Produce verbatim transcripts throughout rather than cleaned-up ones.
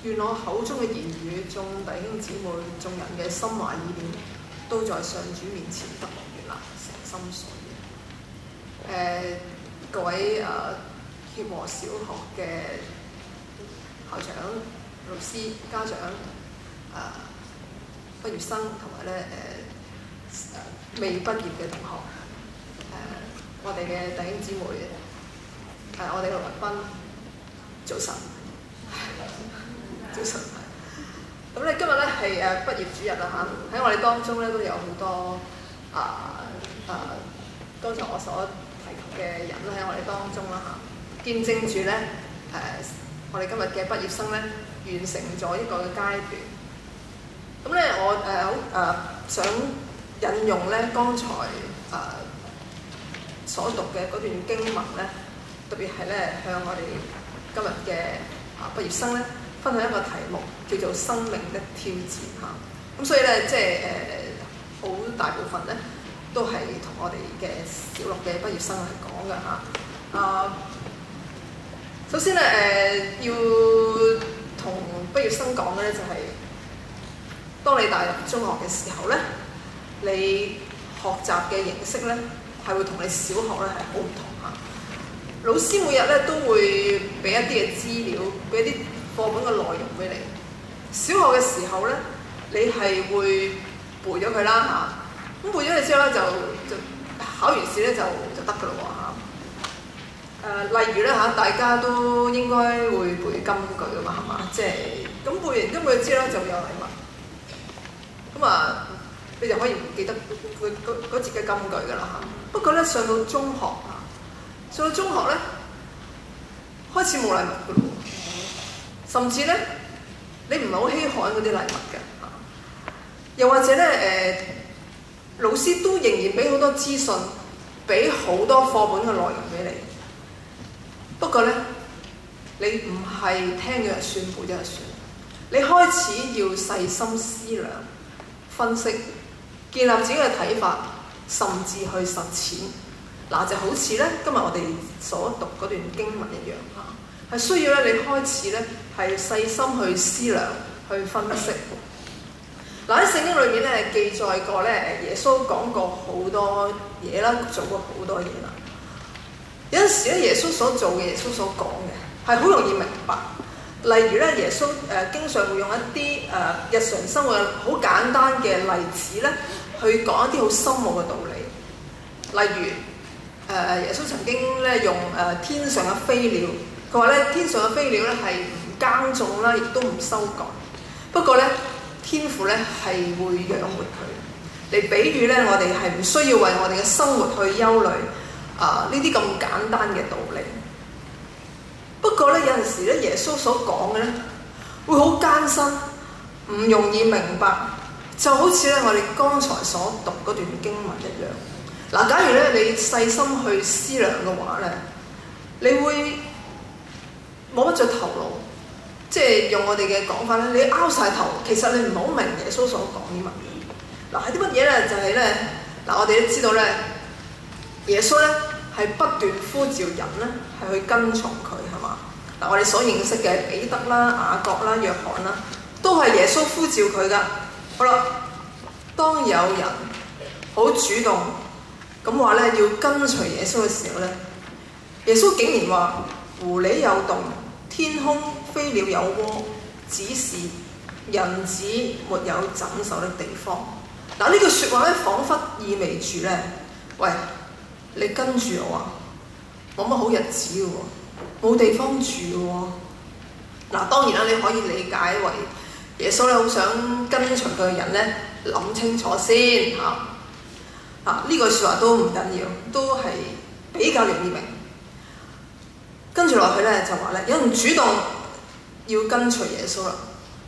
願我口中嘅言語、眾弟兄姊妹、眾人嘅心懷意念，都在上主面前得蒙悅納，誠心所願。誒、呃，各位誒協和小學嘅校長、老師、家長、誒、呃、畢業生同埋咧誒誒未畢業嘅同學，誒、呃、我哋嘅弟兄姊妹，誒、呃、我哋嘅來賓，早晨。早晨，咁咧今日咧係誒畢業主日啦嚇，喺我哋當中咧都有好多啊啊，剛才我所提及嘅人咧喺我哋當中啦嚇，見證住咧誒我哋今日嘅畢業生咧完成咗一個嘅階段。咁咧我誒好誒想引用咧剛才誒、呃、所讀嘅嗰段經文咧，特別係咧向我哋今日嘅啊畢業生咧，分享一個題目叫做生命的挑戰嚇，咁所以咧即係誒好大部分咧都係同我哋嘅小六嘅畢業生係講嘅嚇。啊，首先咧誒、呃、要同畢業生講嘅咧就係、是，當你踏入中學嘅時候咧，你學習嘅形式咧係會同你小學咧係好唔同嚇。老師每日咧都會俾一啲嘅資料，俾一啲課本嘅內容俾你。小學嘅時候咧，你係會背咗佢啦嚇。咁背咗你之後咧，就就考完試咧就就得㗎咯喎嚇。誒，例如咧嚇，大家都應該會背金句㗎嘛，係嘛？即係咁背完金句之後咧，就有禮物。咁啊，你就可以唔記得嗰嗰嗰節嘅金句㗎啦嚇。不過咧，上到中學啊，上到中學咧，開始冇禮物㗎咯。甚至咧，你唔係好稀罕嗰啲禮物嘅，又或者咧誒、呃，老師都仍然俾好多資訊，俾好多課本嘅內容俾你。不過咧，你唔係聽咗就算，背咗就算，你開始要細心思量、分析、建立自己嘅睇法，甚至去實踐。嗱，就好似咧今日我哋所讀嗰段經文一樣嚇。係需要咧，你開始咧係細心去思量、去分析。嗱，喺聖經裏面咧記載過咧，耶穌講過好多嘢啦，做過好多嘢啦。有陣時咧，耶穌所做嘅、耶穌所講嘅係好容易明白。例如咧，耶穌誒、呃、經常會用一啲誒、呃、日常生活好簡單嘅例子咧，去講一啲好深奧嘅道理。例如誒、呃，耶穌曾經咧用誒、呃、天上嘅飛鳥。佢話咧，天上嘅飛鳥咧係唔耕種啦，亦都唔收割。不過咧，天父咧係會養活佢。嚟比喻咧，我哋係唔需要為我哋嘅生活去憂慮啊呢啲咁簡單嘅道理。不過咧，有陣時咧，耶穌所講嘅咧會好艱辛，唔容易明白。就好似咧，我哋剛才所讀嗰段經文一樣。嗱，假如咧你細心去思量嘅話咧，你會冇乜著頭腦，即係用我哋嘅講法咧，你拗晒頭，其實你唔好明耶穌所講啲乜嘢。嗱，係啲乜嘢咧？就係、是、咧，嗱，我哋都知道咧，耶穌咧係不斷呼召人咧係去跟從佢，係嘛？嗱，我哋所認識嘅彼得啦、雅各啦、約翰啦，都係耶穌呼召佢噶。好啦，當有人好主動咁話咧要跟隨耶穌嘅時候咧，耶穌竟然話：狐狸有洞，天空飛鳥有窩，只是人子沒有枕首的地方。嗱，呢句説話咧，彷彿意味住咧，喂，你跟住我啊，冇乜好日子嘅喎，冇地方住嘅喎。嗱，當然啦，你可以理解為耶穌咧好想跟隨佢嘅人咧諗清楚先嚇。啊，呢句説話都唔緊要，都係比較容易明。跟住落去咧就話咧，有人主動要跟隨耶穌啦。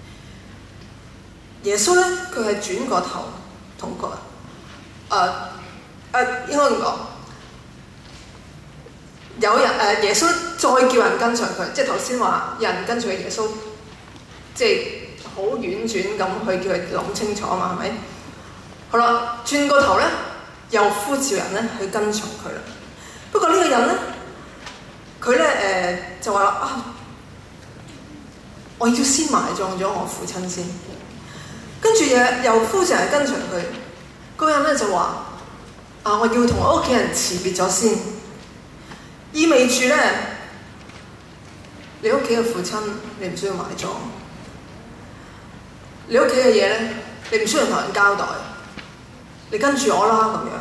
耶穌咧佢係轉過頭同佢誒誒應該咁講，有人誒、呃、耶穌再叫人跟隨佢，即係頭先話有人跟隨耶穌，即係好婉轉咁去叫佢諗清楚啊嘛，係咪？好啦，轉個頭咧又呼召人咧去跟從佢啦。不過呢個人咧，佢咧誒就話啦啊， 我要先埋葬咗我父親先。跟住又又夫人係跟隨佢，嗰人咧就話：啊，我要同我屋企人辭別咗先，意味住咧，你屋企嘅父親你唔需要埋葬，你屋企嘅嘢咧你唔需要同人交代，你跟住我啦咁樣。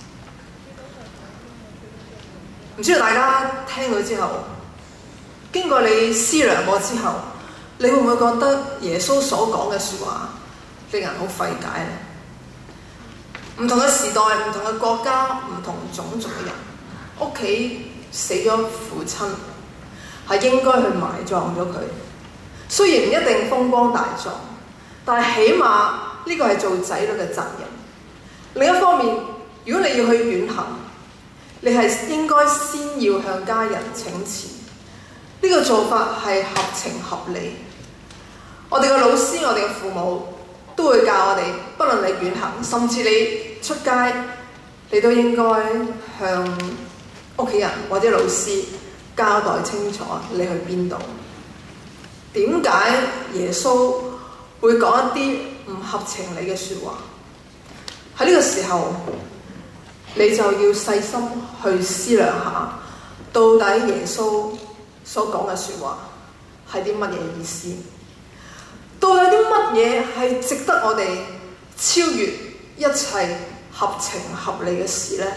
唔知道大家聽到之後，經過你思量過之後，你會唔會覺得耶穌所講嘅説話令人好費解呢？唔同嘅時代、唔同嘅國家、唔同種族嘅人，屋企死咗父親，係應該去埋葬咗佢。雖然唔一定風光大葬，但係起碼呢個係做仔女嘅責任。另一方面，如果你要去遠行，你係應該先要向家人請辭。呢個做法係合情合理。我哋嘅老師、我哋嘅父母都會教我哋，不論你遠行，甚至你出街，你都應該向屋企人或者老師交代清楚你去邊度。點解耶穌會講一啲唔合情理嘅説話？喺呢個時候，你就要細心去思量下，到底耶穌所講嘅説話係啲乜嘢意思？到底啲乜嘢係值得我哋超越一切合情合理嘅事呢？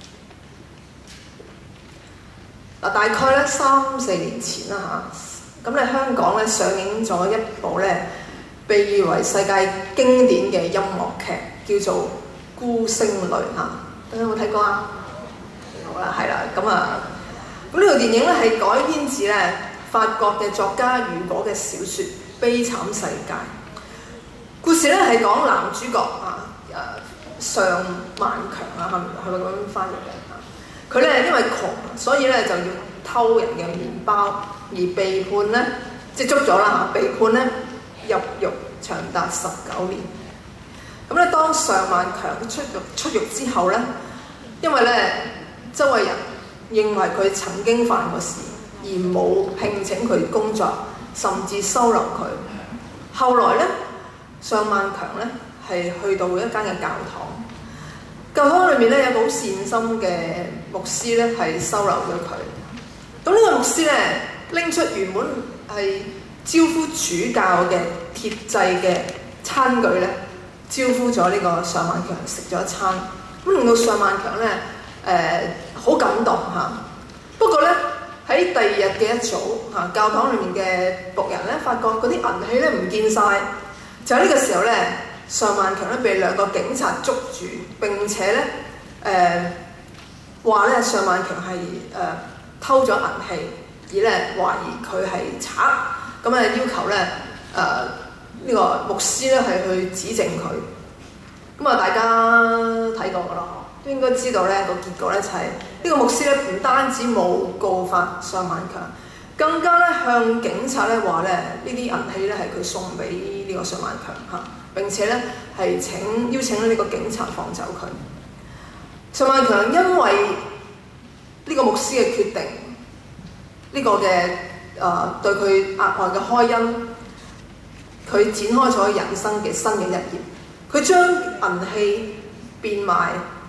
嗱，大概咧三四年前啦嚇，咁咧香港咧上映咗一部咧被譽為世界經典嘅音樂劇，叫做《孤星淚》嚇。大家有冇睇過啊？好啦，係啦，咁啊，咁呢套電影咧係改編自咧法國嘅作家雨果嘅小説《悲慘世界》。故事咧係講男主角啊，誒尚萬強啊，係咪係咪咁樣翻譯嘅啊？佢咧因為窮，所以咧就要偷人嘅麵包，而被判咧即係捉咗啦嚇，被判咧入獄長達十九年。咁咧，當尚萬強出獄出獄之後咧，因為咧周圍人認為佢曾經犯過事，而冇聘請佢工作，甚至收留佢。後來咧，尚萬強咧係去到一間嘅教堂，教堂裏面咧有個好善心嘅牧師咧係收留咗佢。咁呢個牧師咧拎出原本係招呼主教嘅鐵製嘅餐具咧，招呼咗呢個尚萬強食咗一餐，咁令到尚萬強咧誒好感動嚇。不過咧喺第二日嘅一早嚇，教堂裏面嘅僕人咧發覺嗰啲銀器咧唔見晒，就喺呢個時候咧，尚萬強咧被兩個警察捉住，並且咧誒話咧尚萬強係誒偷咗銀器，而咧懷疑佢係賊，咁啊要求咧誒。呃呢個牧師咧係去指證佢，咁啊大家睇過噶啦，都應該知道咧個結果咧就係呢個牧師咧唔單止冇告發尚萬強，更加咧向警察咧話咧呢啲銀器咧係佢送俾呢個尚萬強嚇，並且咧係請邀請呢個警察放走佢。尚萬強因為呢個牧師嘅決定，呢、這個嘅誒、呃、對佢額外嘅開恩。佢展開咗人生嘅新嘅一頁，佢將銀器變賣，誒、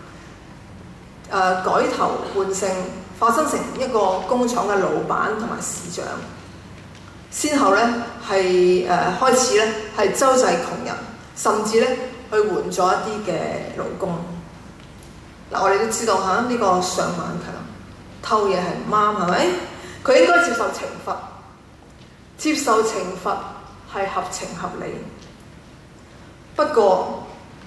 呃、改頭換姓，化身成一個工廠嘅老闆同埋市長，先後咧係誒開始咧係周濟窮人，甚至咧去援助一啲嘅勞工。嗱、呃，我哋都知道嚇呢、這個尚萬強偷嘢係唔啱，係咪？佢應該接受懲罰，接受懲罰。係合情合理，不過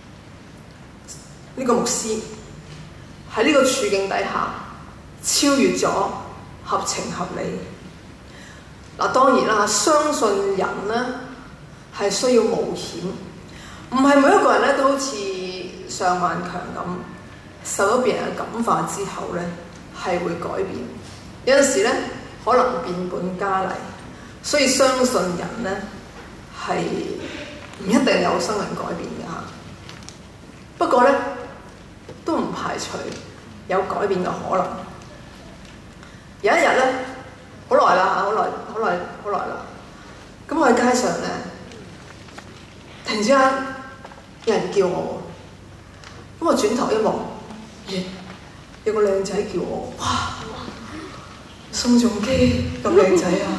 呢個牧師喺呢個處境底下超越咗合情合理。嗱，當然啦，相信人咧係需要冒險，唔係每一個人咧都好似尚萬強咁受咗別人嘅感化之後咧係會改變。有陣時咧可能變本加厲，所以相信人咧係唔一定有生命改變嘅嚇，不過咧都唔排除有改變嘅可能。有一日咧，好耐啦嚇，好耐好耐好耐啦。咁我喺街上咧，突然之間有人叫我，咁我轉頭一望，咦，有個靚仔叫我，哇！宋仲基咁靚仔啊！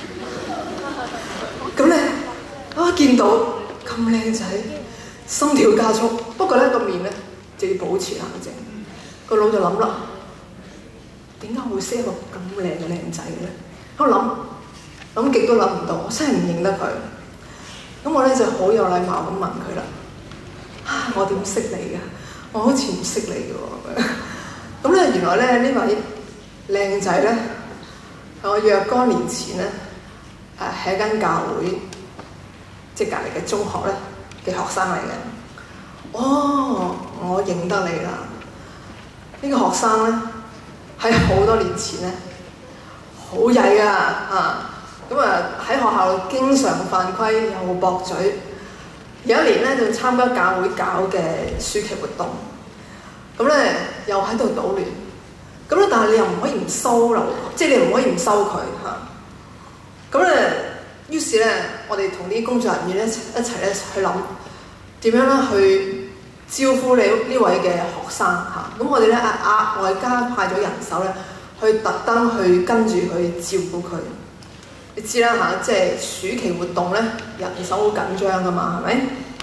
咁咧啊見到咁靚仔，心跳加速。不過咧個面咧就要保持冷靜，個腦就諗啦，點解會識一個咁靚嘅靚仔嘅咧？我諗諗極都諗唔到，我真係唔認得佢。咁我咧就好有禮貌咁問佢啦，啊我點識你㗎？我好似唔識你嘅喎。咁咧原來咧呢位靚仔咧，我若干年前咧，誒喺一間教會，即係隔離嘅中學咧嘅學生嚟嘅。哦，我認得你啦！呢、這個學生咧喺好多年前咧，好曳啊嚇！咁啊喺學校經常犯規又駁嘴。有一年咧就參加教會搞嘅暑期活動，咁咧又喺度搗亂。咁咧，但係你又唔可以唔收留，即係你唔可以唔收佢嚇。咁咧，於是咧，我哋同啲工作人員咧一齊咧去諗點樣咧去招呼你呢位嘅學生嚇。咁我哋咧額外加派咗人手咧，去特登去跟住佢照顧佢。你知啦嚇，即係暑期活動咧，人手好緊張噶嘛，係咪？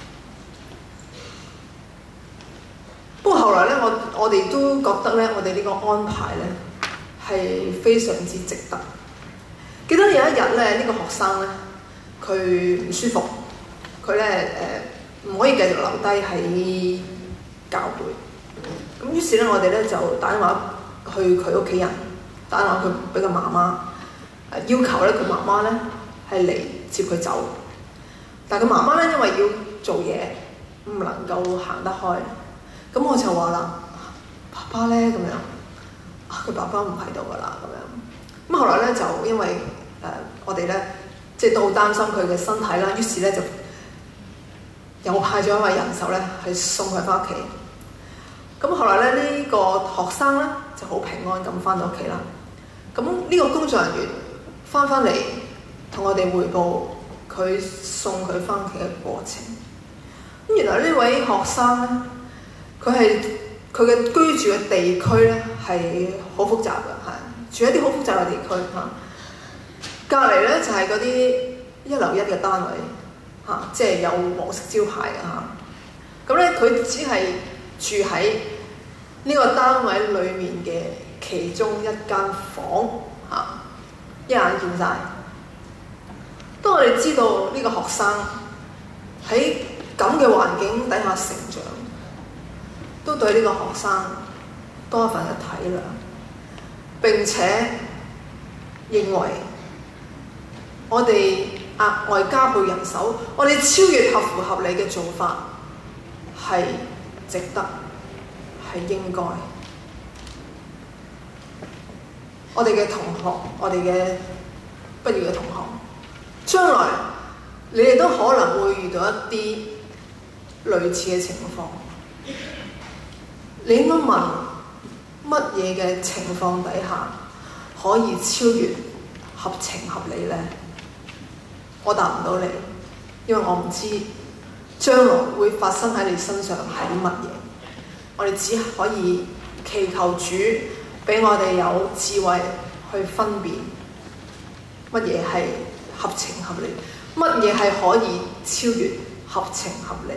不過後來咧，我我哋都覺得咧，我哋呢個安排咧係非常之值得。記得有一日咧，呢、這個學生咧，佢唔舒服，佢咧誒唔可以繼續留低喺教會。咁於是咧，我哋咧就打電話去佢屋企人，打電話佢俾佢媽媽，誒要求咧佢媽媽咧係嚟接佢走。但係佢媽媽咧因為要做嘢，唔能夠行得開。咁我就話啦，爸爸咧咁樣，啊佢爸爸唔喺度噶啦咁樣。咁後來咧就因為誒、呃、我哋咧即係都好擔心佢嘅身體啦，於是咧就又派咗一位人手咧去送佢翻屋企。咁後來咧呢、這個學生咧就好平安咁翻到屋企啦。咁呢個工作人員翻翻嚟同我哋彙報佢送佢翻屋企嘅過程。咁原來呢位學生咧，佢係佢嘅居住嘅地區咧係好複雜嘅，係住一啲好複雜嘅地區嚇。隔離咧就係嗰啲一樓一嘅單位嚇，即係有黃色招牌嘅嚇。咁咧佢只係住喺呢個單位裡面嘅其中一間房嚇，一眼見晒。當我哋知道呢個學生喺咁嘅環境底下成長，都對呢個學生多一份嘅體諒，並且認為我哋額外加倍人手，我哋超越合乎合理嘅做法係值得，係應該。我哋嘅同學，我哋嘅畢業嘅同學，將來你哋都可能會遇到一啲類似嘅情況。你應該問乜嘢嘅情況底下可以超越合情合理呢？我答唔到你，因為我唔知將來會發生喺你身上係啲乜嘢。我哋只可以祈求主俾我哋有智慧去分辨乜嘢係合情合理，乜嘢係可以超越合情合理。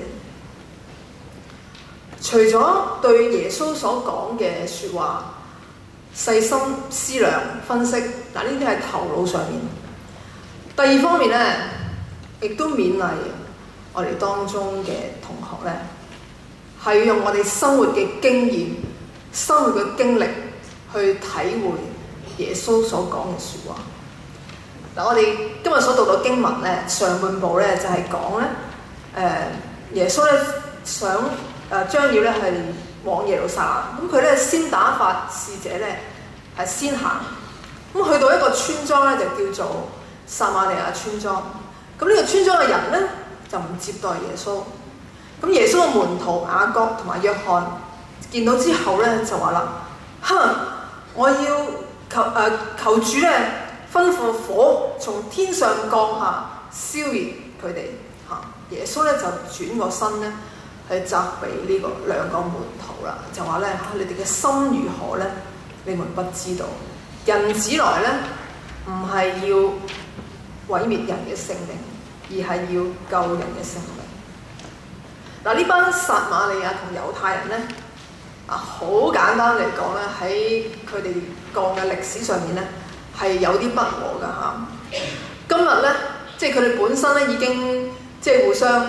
除咗對耶穌所講嘅説話細心思量分析，嗱呢啲係頭腦上面。第二方面咧，亦都勉勵我哋當中嘅同學咧，係要用我哋生活嘅經驗、生活嘅經歷去體會耶穌所講嘅説話。嗱，我哋今日所讀到經文咧，上半部咧就係講咧，誒耶穌咧想。誒將要咧係往耶路撒冷，咁佢咧先打發使者咧係先行，咁去到一個村莊咧就叫做撒瑪利亞村莊。咁呢個村莊嘅人咧就唔接待耶穌。咁耶穌嘅門徒雅各同埋約翰見到之後咧就話啦：哼，我要求誒、呃、求主咧吩咐火從天上降下， 消滅佢哋嚇。耶穌咧就轉個身咧去責備呢個兩個門徒啦，就話咧嚇你哋嘅心如何咧？你們不知道，人子來咧唔係要毀滅人嘅性命，而係要救人嘅性命。嗱，呢班撒瑪利亞同猶太人咧，啊好簡單嚟講咧，喺佢哋個嘅歷史上面咧係有啲不和㗎嚇。今日咧，即係佢哋本身咧已經即係互相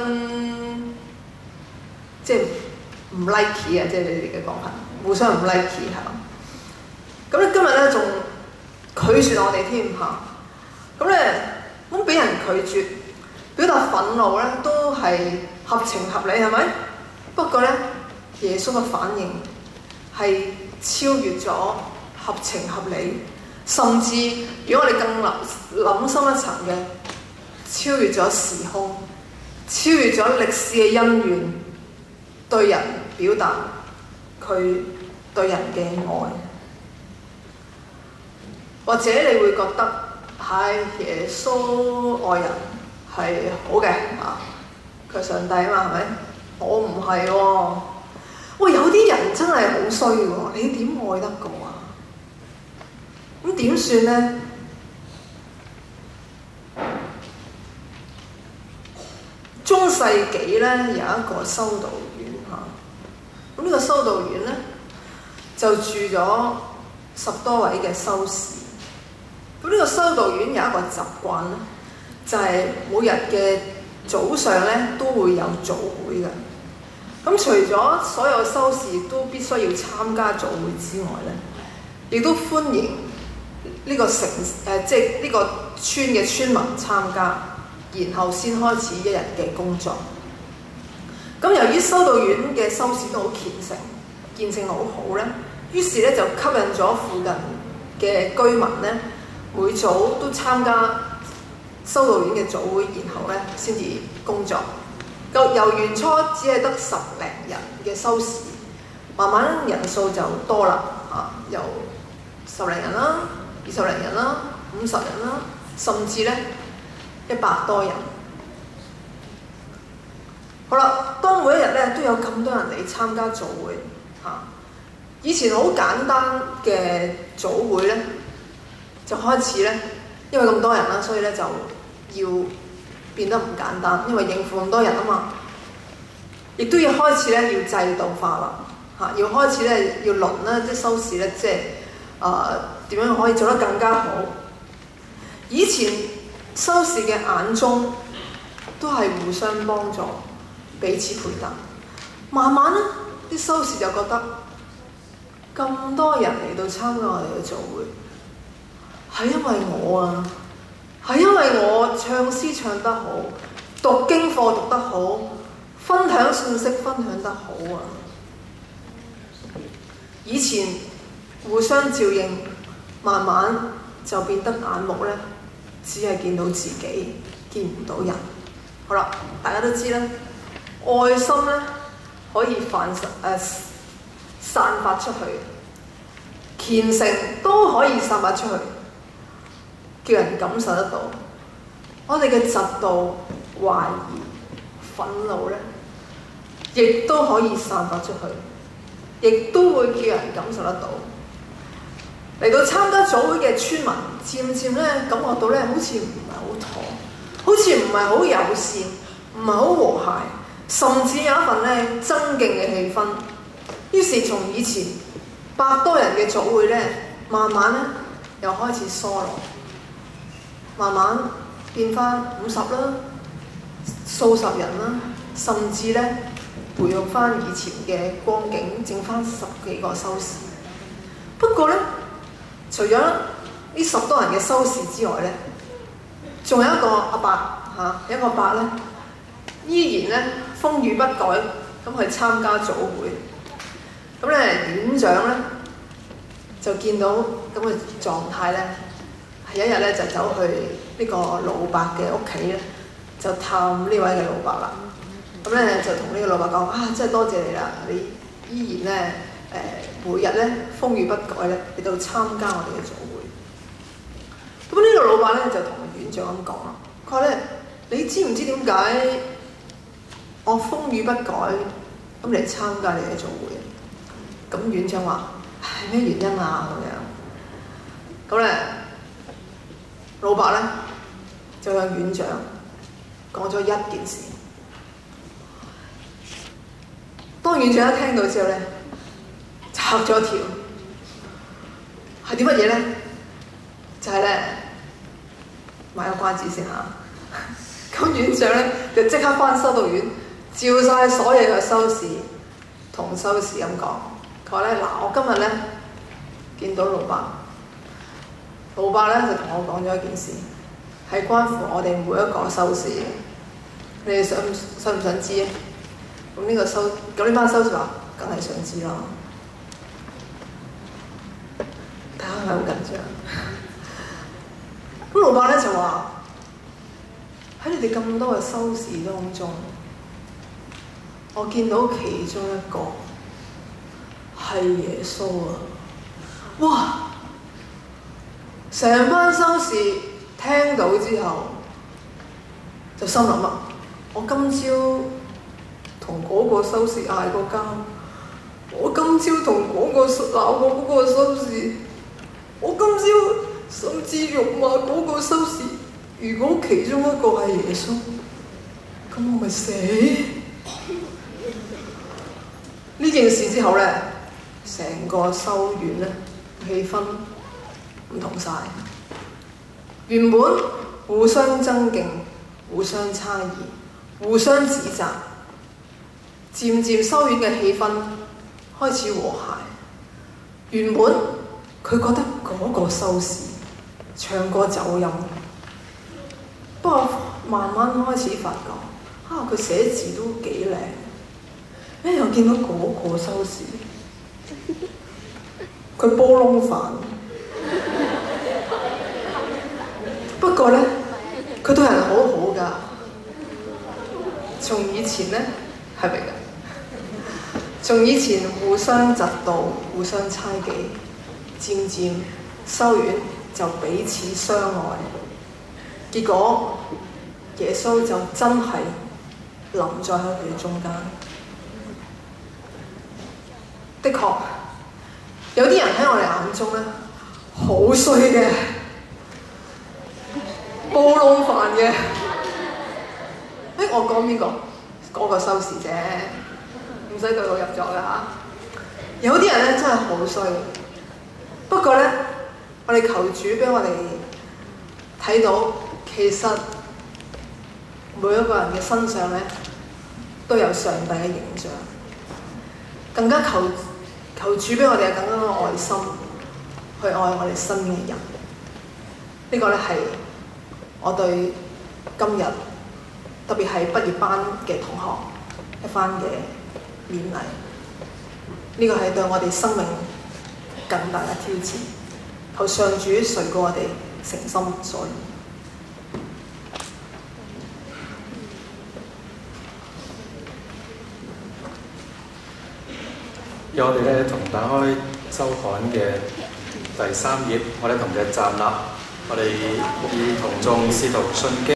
即係唔 like 啊，即係你哋嘅講法，互相唔 like 係嘛？咁咧今日咧仲拒絕我哋添嚇，咁咧咁俾人拒絕，表達憤怒咧都係合情合理係咪？不過咧，耶穌嘅反應係超越咗合情合理，甚至如果我哋更諗諗深一層嘅，超越咗時空，超越咗歷史嘅恩怨，對人表達佢對人嘅愛。或者你會覺得係耶穌愛人係好嘅啊，佢係上帝啊嘛，係咪？我唔係喎，喂，有啲人真係好衰喎，你點愛得過啊？咁點算呢？中世紀咧有一個修道院嚇，咁呢個修道院咧就住咗十多位嘅修士。咁呢個修道院有一個習慣咧，就係、是、每日嘅早上咧都會有早會嘅。咁除咗所有修士都必須要參加早會之外咧，亦都歡迎呢個城誒，即係呢個村嘅村民參加，然後先開始一日嘅工作。咁由於修道院嘅修士都好虔誠，見證好好咧，於是咧就吸引咗附近嘅居民咧，每早都參加修道院嘅早會，然後咧先至工作。由原初只係得十零人嘅修士，慢慢人數就多啦嚇，由十零人啦、二十零人啦、五十人啦，甚至咧一百多人。好啦，當每一日咧都有咁多人嚟參加早會嚇，以前好簡單嘅早會咧，就開始咧，因為咁多人啦，所以咧就要變得唔簡單，因為應付咁多人啊嘛，亦都要開始咧要制度化啦嚇，要開始咧要輪啦，即係修士咧，即係誒點樣可以做得更加好。以前修士嘅眼中都係互相幫助、彼此配搭，慢慢咧啲修士就覺得咁多人嚟到參加我哋嘅早會，係因為我啊。係因為我唱詩唱得好，讀經課讀得好，分享信息分享得好啊！以前互相照應，慢慢就變得眼目咧，只係見到自己，見唔到人。好啦，大家都知啦，愛心咧可以散誒、呃、散發出去，虔誠都可以散發出去。叫人感受得到，我哋嘅嫉妒、懷疑、憤怒咧，亦都可以散發出去，亦都會叫人感受得到。嚟到參加早會嘅村民，漸漸咧感覺到咧，好似唔係好妥，好似唔係好友善，唔係好和諧，甚至有一份咧爭競嘅氣氛。於是從以前百多人嘅早會咧，慢慢咧又開始疏落。慢慢變翻五十啦，數十人啦，甚至咧回復翻以前嘅光景，剩翻十幾個修士。不過咧，除咗呢十多人嘅修士之外咧，仲有一個阿伯嚇，一個伯咧，依然咧風雨不改咁去參加早會。咁咧院長咧就見到咁嘅狀態咧。有一日咧就走去呢個老伯嘅屋企咧，就探呢位嘅老伯啦。咁咧就同呢個老伯講：啊，真係多謝你啦！你依然咧誒、呃、每日咧風雨不改咧嚟到參加我哋嘅早會。咁呢個老伯咧就同院長咁講啦，佢話咧： 你知唔知點解我風雨不改咁嚟參加你嘅組會？咁院長話：係咩原因啊？咁樣咁咧，老伯咧就向院長講咗一件事。當院長一聽到之後咧，嚇咗一跳。係啲乜嘢咧？就係咧，買個關子先嚇。咁院長咧就即刻返修道院，照晒所有嘅修士同修士咁講。佢話咧：嗱，我今日咧見到老伯，老伯咧就同我講咗一件事，係關乎我哋每一個修士嘅。你哋想想唔想知啊？咁呢個修咁呢班修士話：梗係想知啦。大家係咪好緊張？咁老伯咧就話：喺你哋咁多嘅修士當中，我見到其中一個係耶穌啊！哇！成班修士聽到之後，就心諗啊：我今朝同嗰個修士嗌過交，我今朝同嗰個鬧過嗰個修士，我今朝甚至辱罵嗰個修士。如果其中一個係耶穌，咁我咪死？呢件事之後咧，成個修院咧氣氛唔同晒。原本互相爭競、互相猜疑、互相指責，漸漸修院嘅氣氛開始和諧。原本佢覺得嗰個修士唱歌走音，不過慢慢開始發覺，啊佢寫字都幾靚。誒又見到嗰個修士，佢煲窿飯。不過咧，佢對人好好㗎。從以前咧，係咪㗎？從以前互相嫉妒、互相猜忌，漸漸修院就彼此相愛。結果耶穌就真係臨在喺佢哋中間。的確，有啲人喺我哋眼中咧，好衰嘅，煲窿飯嘅。誒，我講邊個？嗰個修士啫，唔使對號入座㗎嚇。有啲人咧真係好衰，不過咧，我哋求主俾我哋睇到，其實每一個人嘅身上咧都有上帝嘅形象，更加求求主俾我哋有更加多愛心去愛我哋身邊嘅人。這個、呢個咧係我對今日特別係畢業班嘅同學一番嘅勉勵。呢、這個係對我哋生命更大嘅挑戰。求上主垂過我哋誠心所願。 由我哋咧同打開周刊嘅第三頁，我哋同佢站立，我哋以同眾使徒信經。